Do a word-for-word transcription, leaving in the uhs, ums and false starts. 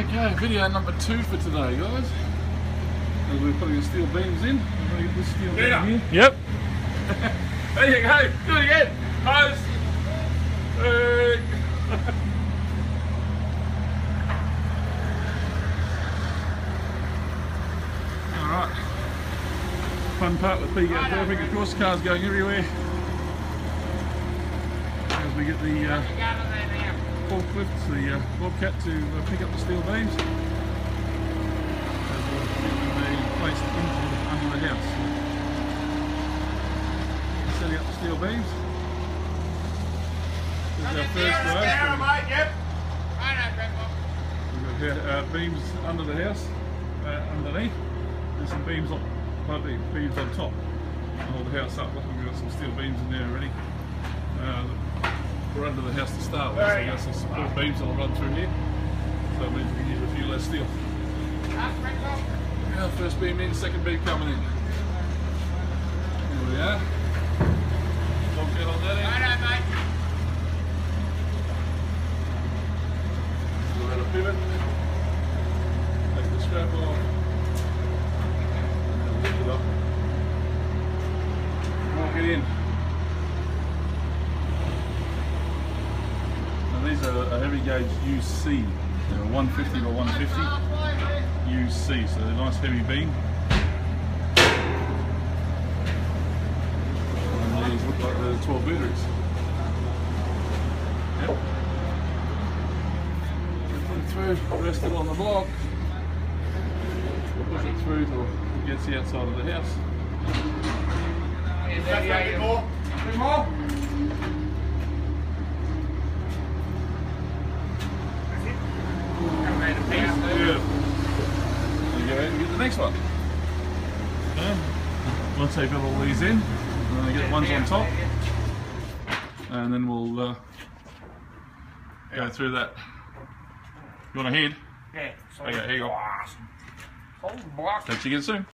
Okay, video number two for today, guys. As we're putting the steel beams in, we're going to get this steel beam here. Yep. There you go. Do it again. Pose. Hey. All right. Fun part with being out perfect. Of course, cars going everywhere. As we get the uh, forklifts, the uh, bobcat to uh, pick up the steel beams. As we'll get them placed into under the house. Setting up the steel beams. This is our first row. We've got uh, beams under the house, uh, underneath. There's some beams on, partly beams on top. To hold the house up. Look, we've got some steel beams in there already. Uh, we're under the house to start with, so we've got some support beams that'll run through here. So it means we can use a few less steel. Now, first beam in, second beam coming in. Here we are. Bobcat on that end. Righto, mate. We'll add a pivot. Take the strap off. And lift it up. Walk it in. Now these are a heavy gauge U C. They're a one fifty by one fifty U C, so they're a nice heavy beam. And these look like the twelve booters. Yep. Put it through, rest it on the block. Push it through till it gets the outside of the house. A bit more. A bit more. Good. Then go ahead and get the next one. Okay. Once they fill all these in, then they get the ones on top, and then we'll uh, go through that. You want a head? Yeah. Okay, here you go. Awesome. Hold the block. Catch you again soon.